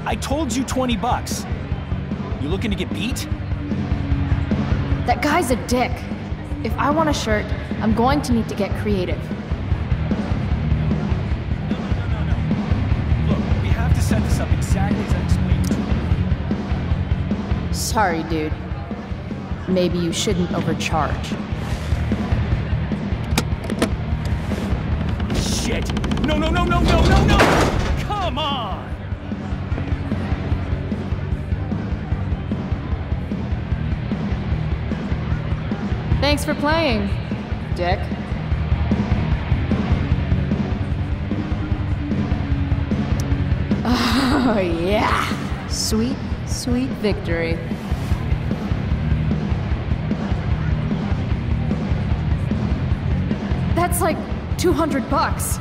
I told you 20 bucks. You looking to get beat? That guy's a dick. If I want a shirt, I'm going to need to get creative. No. Look, we have to set this up exactly as I explained to you. Sorry, dude. Maybe you shouldn't overcharge. Shit! No! Come on! Thanks for playing, dick. Oh, yeah. Sweet, sweet victory. That's like 200 bucks.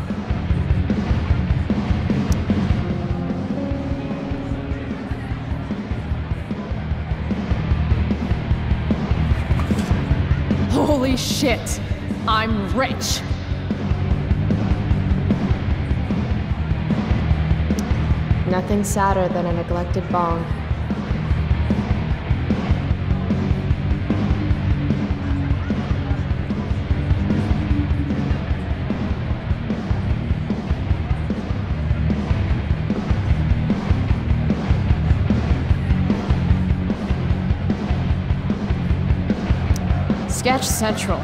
Holy shit! I'm rich! Nothing sadder than a neglected bong. Sketch Central.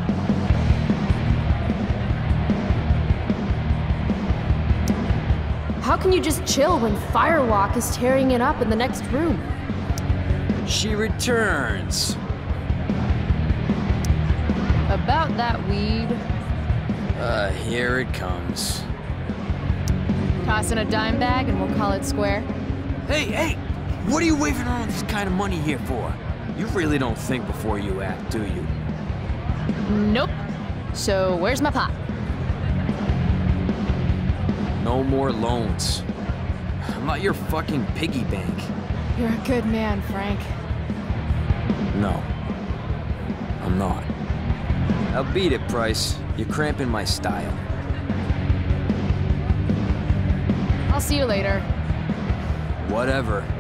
How can you just chill when Firewalk is tearing it up in the next room? She returns. About that weed. Here it comes. Toss in a dime bag and we'll call it square. Hey! What are you waving around this kind of money here for? You really don't think before you act, do you? Nope. So where's my pot? No more loans. I'm not your fucking piggy bank. You're a good man, Frank. No. I'm not. Now beat it, Price. You're cramping my style. I'll see you later. Whatever.